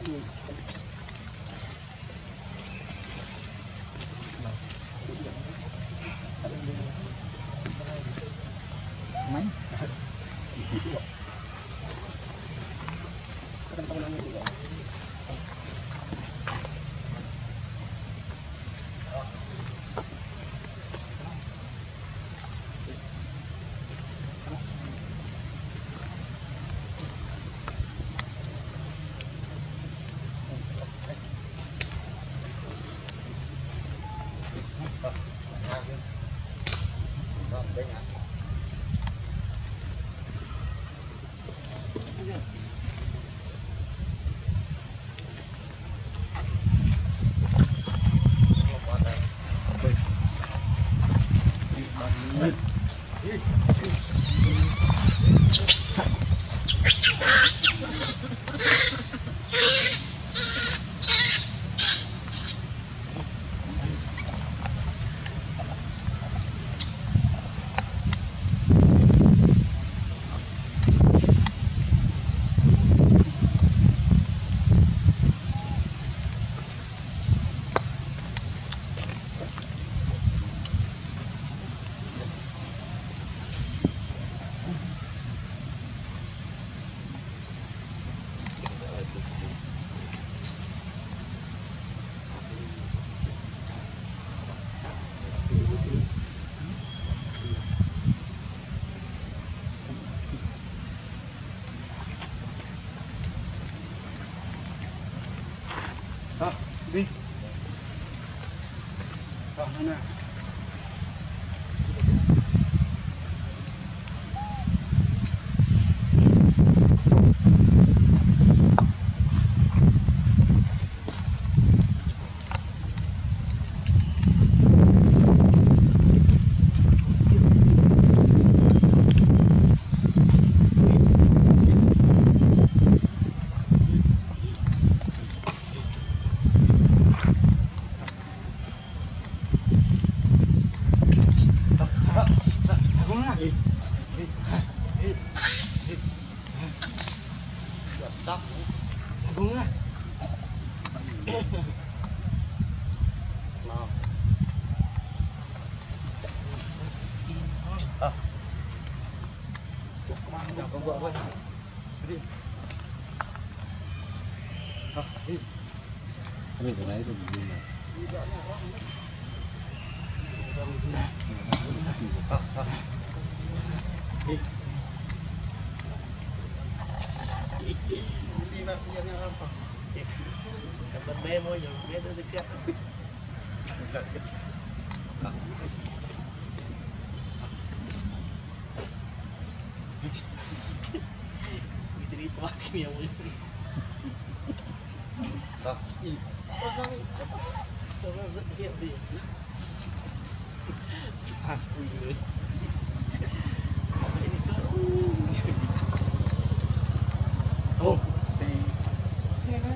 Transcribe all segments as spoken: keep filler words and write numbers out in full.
Main. Đó, đi. Đó, nè. Chào con vợ ơi. Đi. À, đi. Cái cái đấy thì đi mà. À, à. Đi. Đi mà đi nha không? Cầm bên bé mới rồi, bé tới chết. Ini tuak ni yang boleh. Đó, đi. Coba lihat dia. Aku ini. Ini tu. Oh, đi. Nghe nè.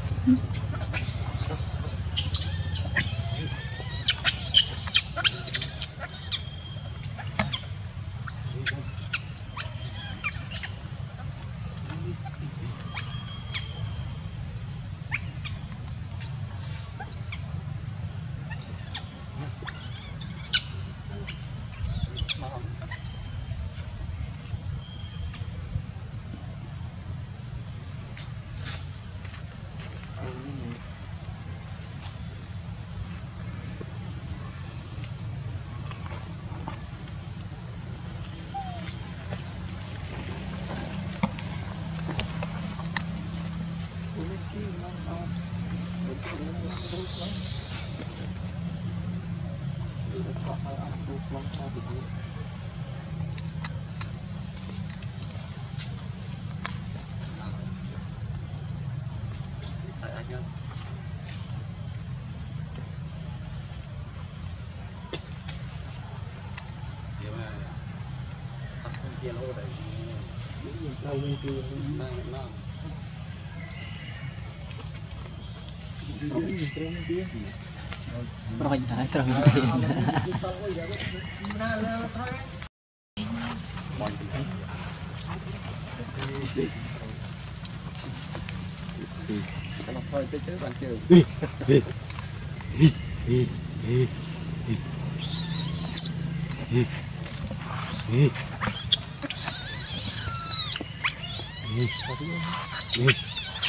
Rồi hả? Rồi tiền. thôi chơi chứ bạn chơi đi đi đi đi đi đi đi đi đi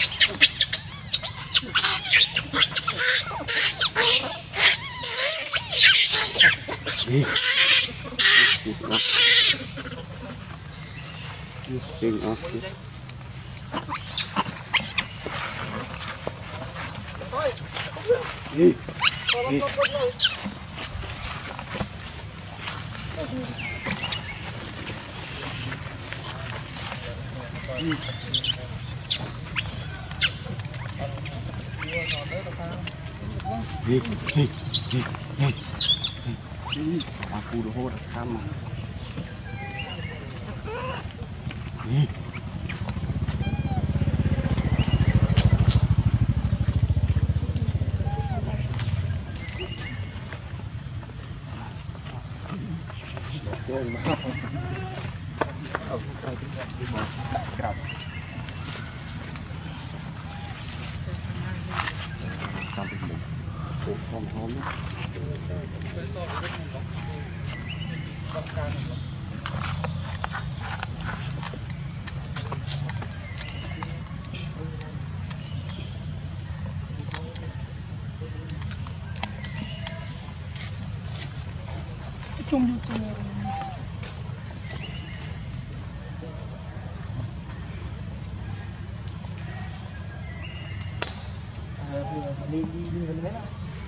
đi Trên đó. đi đi đi đi đi đi Aku udah hot sama. đi Hom hom. chung đi chung đi đi đi gần đấy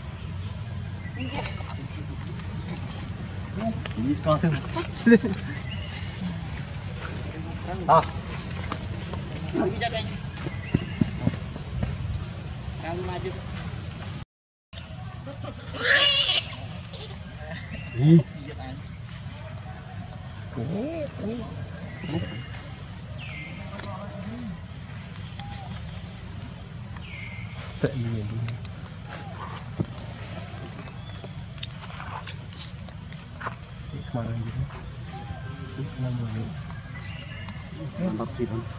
đi co thêm à đi sợ nhiều mà làm gì đó làm gì Làm bắp thịt không?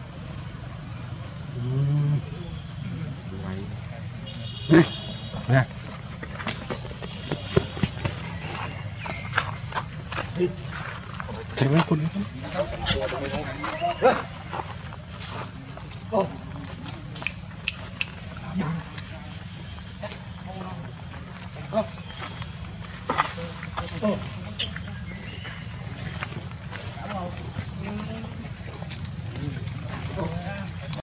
nè nè chạy mấy con đi